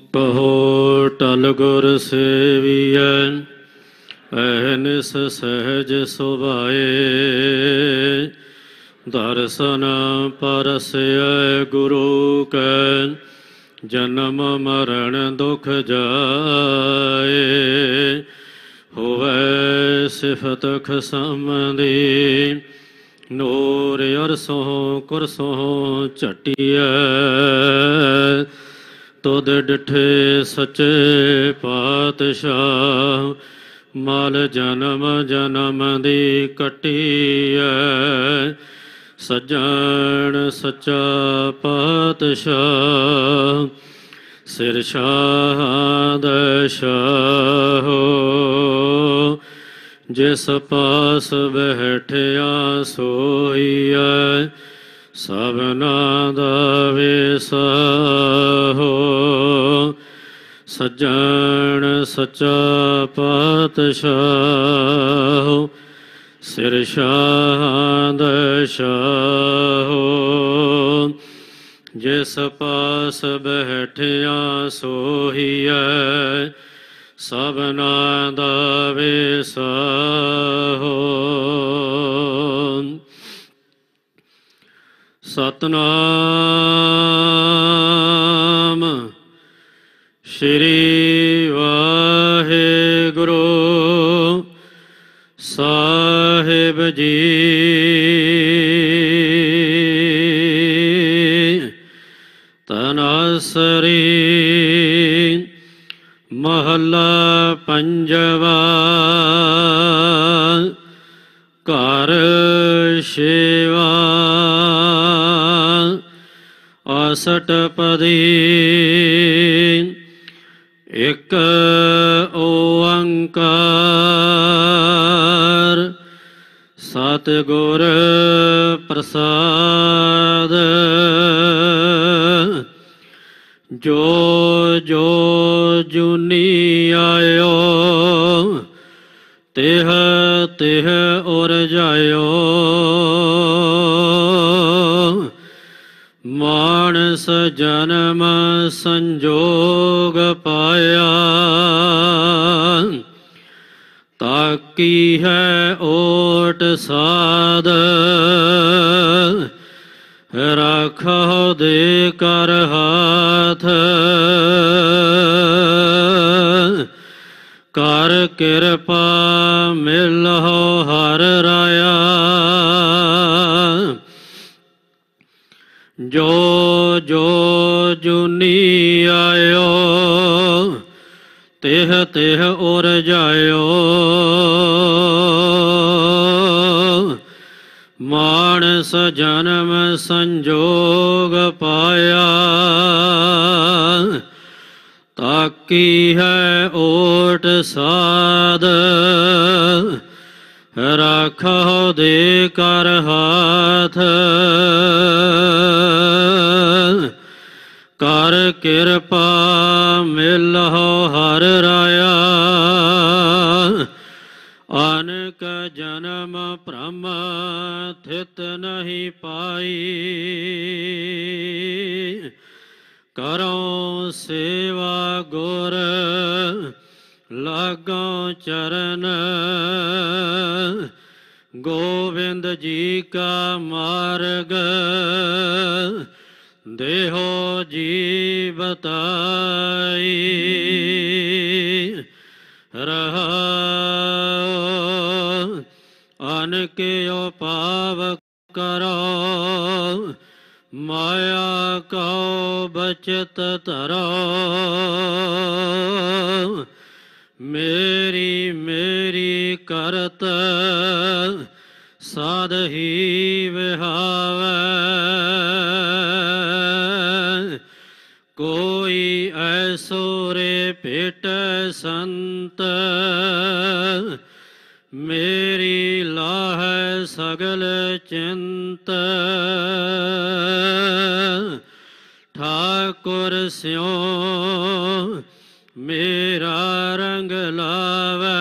कहो टल गुर सेवियै अहनिस सहज सुभाए दर्शन परसय गुरु कै जन्म मरण दुख जाए होवै सिफत खसमदी नूर अरसों कुरसों झटिया तुद डिठे सच्चे पातशाह मल जन्म जन्म दी कटिया सज्जन सच्चा पातशाह सिर शाह दशाहो जिस पास बैठिया सोईया सबना दा वेसाहो सज्जन सच्चा पातशाह सिर शाह दशाहो जिस पास बैठिया सोईया सबना दा वेसाहो सतनाम श्री वाहेगुरु साहिब जी। तनासरी महला पंजवा घर सेवा असटपदी एक ओंकार सतगुर प्रसाद जो जो जुनी आयो तेह तेह उर जायो मानस जन्म संजोग पाया ताकी है ओट साध राखो दे कर हाथ कर कृपा मिलो हर राया जो जो जुनी आयो तेह तेह उर जायो मानस जन्म संजोग पाया ताकी है ओट साध राखो दे कर हाथ कर कृपा मिलो हर राया अनक जन्म भ्रम थित नहीं पाई करो सेवा गुर लागो चरण गोविंद जी का मार्ग देहो जीवताई रहा अनके पाव करो माया को बचत धरो मेरी मेरी करत साध ही विहावै कोई ऐसो रे पेट संत मेरी लाह सगल चिंत ठाकुर स्यों मेरा रंग लावै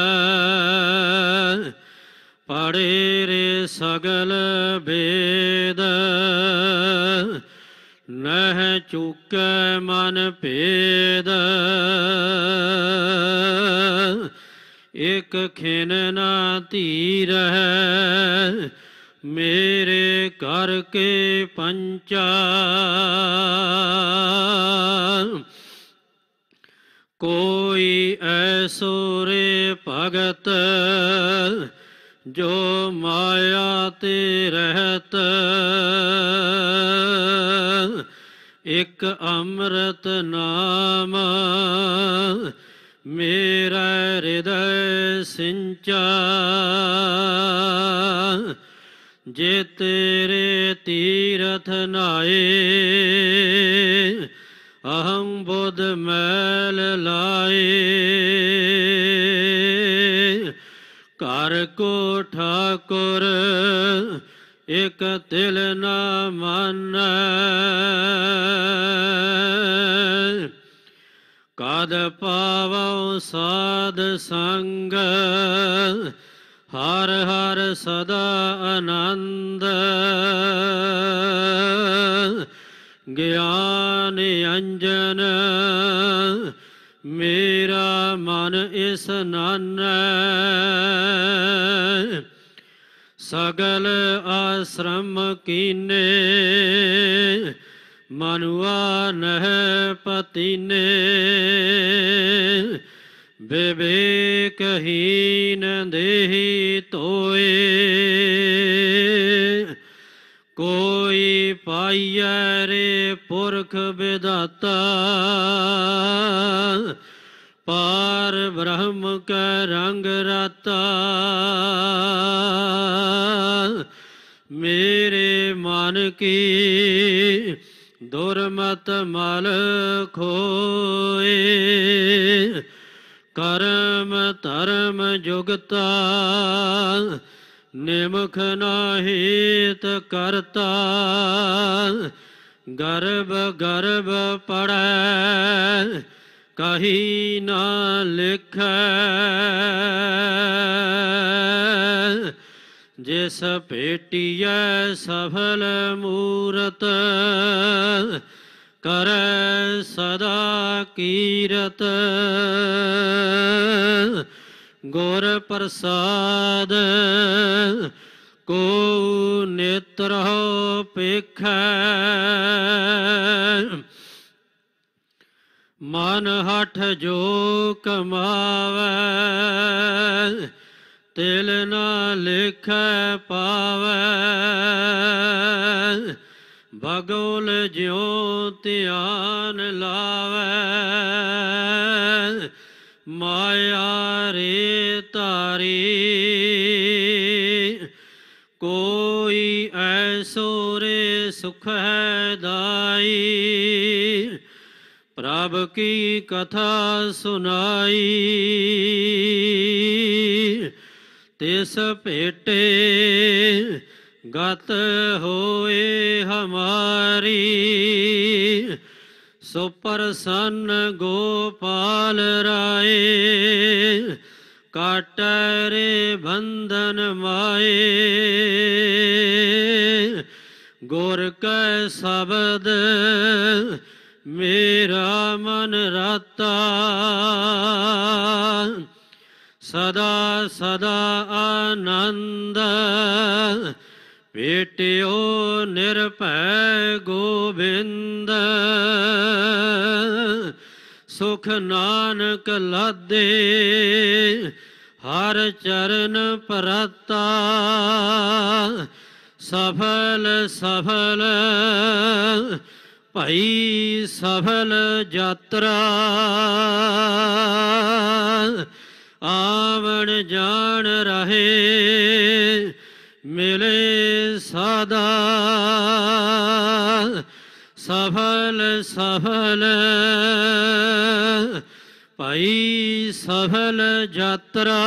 पढ़े रे सगल भेद न ਮਹਿ ਚੁਕੈ ਮਨ ਭੇਦ, ਇਕ ਖਿਨ ਨਾ ਧੀਰਹਿ ਮੇਰੇ ਕਰ ਕੇ ਪੰਚਾ। ਕੋਈ ਐਸੋ ਰੇ ਭਗਤ ਜੋ ਮਾਇਆ ਤੇ ਰਹਿਤ, ਇਕ ਅੰਮ੍ਰਿਤ ਨਾਮ ਮੇਰਾ ਹਿਰਦੈ ਸਿੰਚਾ। ਜੇ ਤੇਰੇ ਤੀਰਥ ਨਾਏ ਅਹੰ ਬੁੱਧ ਮੈਲ ਲਾਏ, ਘਰ ਕੋ ਠਾਕੁਰ ਇਕ ਤਿਲ ਨਾ ਮਾਨੈ। ਕਦ ਪਾਵਉ ਸਾਧ ਸੰਗ ਹਰ ਹਰ ਸਦਾ ਆਨੰਦ, ਗਿਆਨ ਅੰਜਨ ਮੇਰਾ ਮਨ ਇਸ ਨਾਨੈ। ਸਗਲ ਆਸ਼ਰਮ ਕੀਨੇ ਮਨੁਆ ਨਹਿ ਪਤੀਨੇ, ਵਿਵੇਕਹੀਨ ਦੇਹੀ ਧੋਏ। ਕੋਈ ਪਾਈਐ ਰੇ ਪੁਰਖ ਵਿਧਾਤਾ, ਪਾਰ ਬ੍ਰਹਮ ਕੈ ਰੰਗ ਰਾਤਾ। ਮੇਰੇ ਮਨ ਕੀ ਦੁਰਮਤ ਮਲ ਖੋਏ, ਕਰਮ ਧਰਮ ਜੁਗਤਾ ਨਿਮਖ ਨਾਹਿਤ ਕਰਤਾ। ਗਰਭ ਗਰਭ ਪੜੈ ਕਹੀ ਨਾ ਲਿਖੈ, ਜਿਸ ਭੇਟੀਐ ਸਫਲ ਮੂਰਤ ਕਰੈ ਸਦਾ ਕੀਰਤ। ਗੁਰ ਪ੍ਰਸਾਦ ਕੋ ਨੇਤਰਹੁ ਪੇਖੈ, ਮਨ ਹਠ ਜੋ ਕਮਾਵੈ ਤਿਲ ਨਾ ਲਿਖੈ ਪਾਵੈ। ਭਗੋਲ ਜਿਉ ਧਿਆਨ ਲਾਵੈ, ਮਾਇਆ ਰੇ ਤਾਰੀ। ਕੋਈ ਐਸੋ ਰੇ ਸੁਖ ਹੈ ਦਾਈ, ਪ੍ਰਭ ਕੀ ਕਥਾ ਸੁਨਾਈ। ਤਿਸ ਭੇਟੇ ਗਤ ਹੋਏ ਹਮਾਰੀ, ਸੋ ਪ੍ਰਸੰਨ ਗੋਪਾਲ ਰਾਏ। ਕਾਟੈ ਰੇ ਬੰਧਨ ਮਾਏ, ਗੁਰ ਕੈ ਸ਼ਬਦ ਮੇਰਾ ਮਨ ਰਾਤਾ। ਸਦਾ ਸਦਾ ਆਨੰਦ ਭੇਟਿਓ ਨਿਰਭੈ ਗੋਬਿੰਦ। ਸੁਖ ਨਾਨਕ ਲਾਦੇ ਹਰ ਚਰਨ ਪਰਾਤਾ। ਸਫਲ ਸਫਲ ਭਈ ਸਫਲ ਯਾਤਰਾ। ਆਵਣ ਜਾਣ ਰਹੇ ਮਿਲੇ ਸਦਾ। ਸਫਲ ਸਫਲ ਭਈ ਸਫਲ ਯਾਤਰਾ।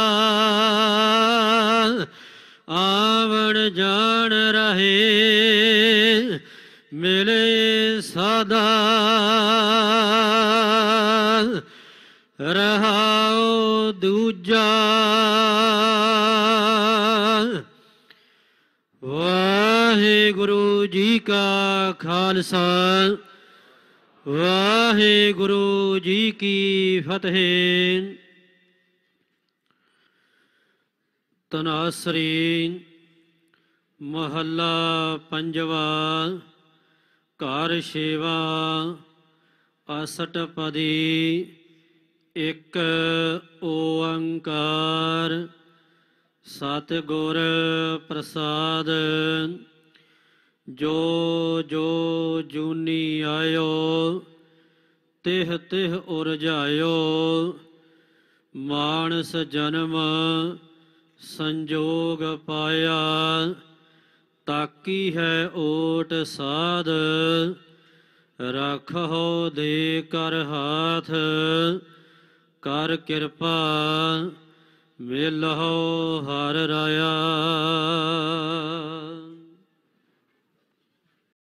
ਆਵਣ ਜਾਣ ਰਹੇ ਮਿਲੇ ਸਦਾ। ਰਹਾਉ ਦੂਜਾ। ਵਾਹਿਗੁਰੂ ਜੀ ਕਾ ਖਾਲਸਾ ਵਾਹਿਗੁਰੂ ਜੀ ਕੀ ਫਤਿਹ। ਤਨਾਸਰੀ ਮਹੱਲਾ ਪੰਜਵਾ। ਘਰ ਛੇਵਾ ਅਸ਼ਟਪਦੀ। ਇੱਕ ਓੰਕਾਰ ਸਤਿਗੁਰ ਪ੍ਰਸਾਦ। ਜੋ ਜੋ ਜੂਨੀ ਆਇਓ ਤਿਹ ਤਿਹ ਉਰਜਾਇਓ। ਮਾਨਸ ਜਨਮ ਸੰਜੋਗ ਪਾਇਆ। ਤਾਕੀ ਹੈ ਓਟ ਸਾਧ ਰੱਖੋ ਦੇ ਕਰ ਹਾਥ। ਕਰ ਕਿਰਪਾ ਮਿਲਹੁ ਹਰਿ ਰਾਇਆ।